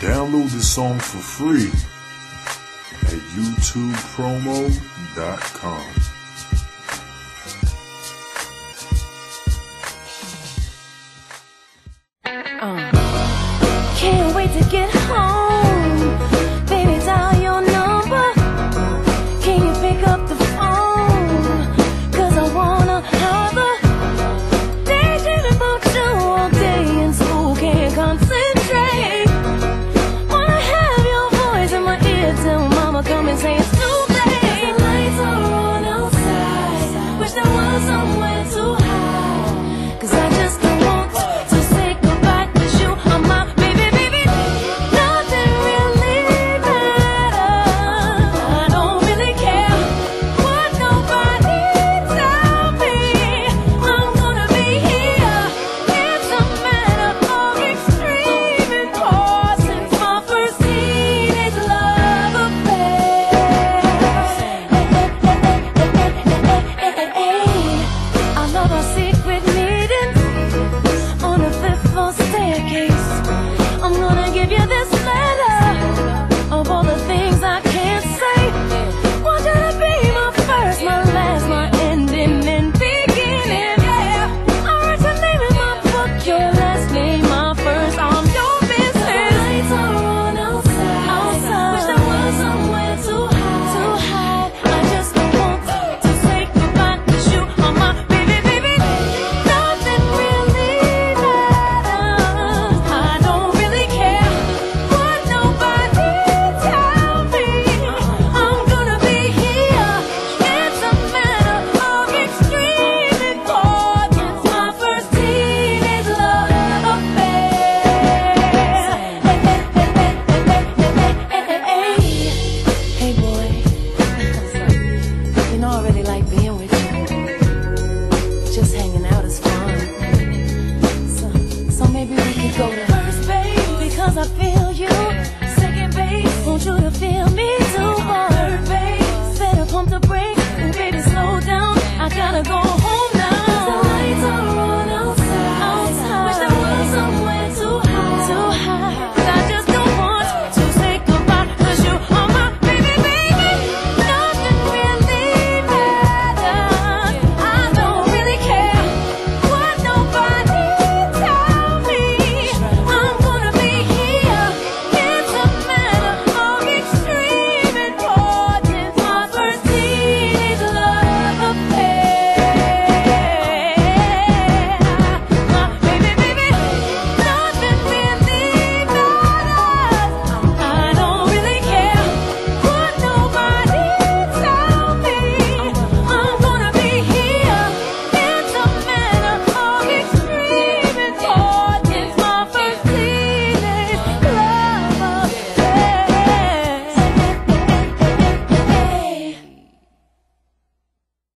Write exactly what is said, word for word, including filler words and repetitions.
Download the song for free at youtube promo dot com. Uh, can't wait to get home. Baby, dial your number. Can you pick up the phone? Cause I wanna have a daydream about you all day in school. Can't concentrate. Wanna have your voice in my ear till mama come and say it's too late. The lights are on outside. Wish there was somewhere to hide. Cause I just don't want to say goodbye. I'm my baby, baby. Nothing really matters. I don't really care what nobody tell me. I'm gonna be here. It's a matter of extreme importance. My first teenage love affair. I love our secret meetings on the fifth floor staircase. I'm gonna give you this